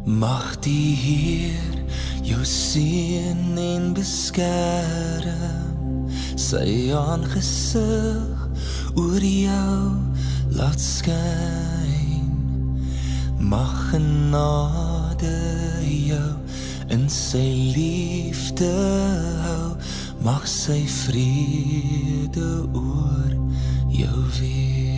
Mag die Heer jou seën en beskerm, sy aangesig oor jou laat skyn. Mag genade jou in sy liefde hou, mag sy vrede oor jou wees.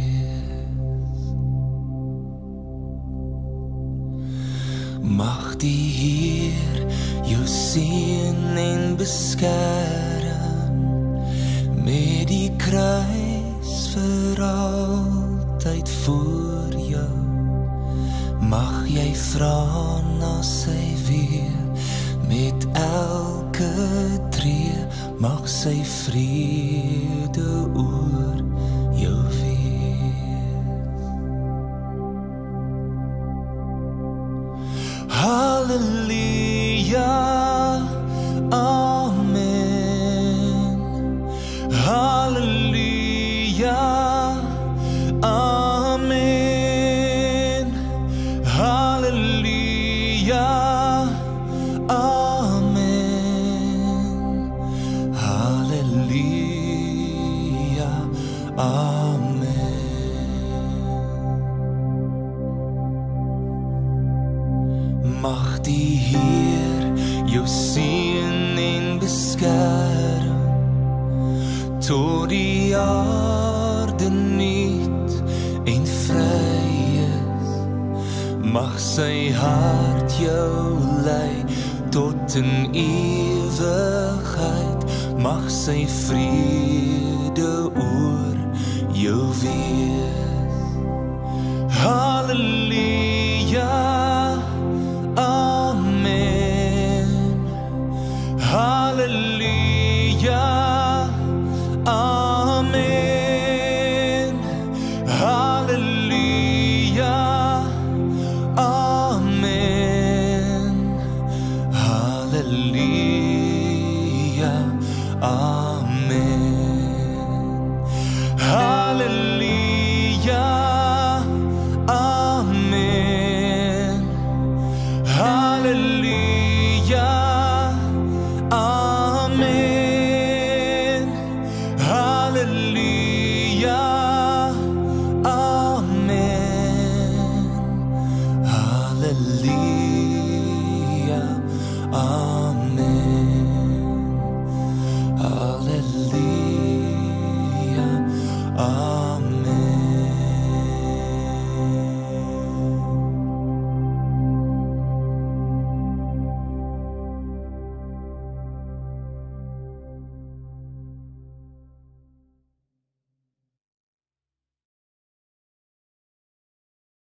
Mag die Heer jou seën en beskerm, met die kruis vir altyd voor jou. Mag jy vra na sy weer, met elke tree, mag sy vrede oor jou wees. Halleluja, amen. Halleluja, amen. Halleluja, amen. Halleluja, amen. Mag die Heer jou seën en beskerm, tot die aarde nuut en vry is. Mag sy hart jou lei tot in ewigheid, mag sy vrede oor jou wees. Halleluja, amen. Halleluja, amen. Halleluja, amen. Halleluja, amen. Halleluja, amen. Halleluja, amen. Halleluja, amen. Halleluja, amen. Halleluja, amen.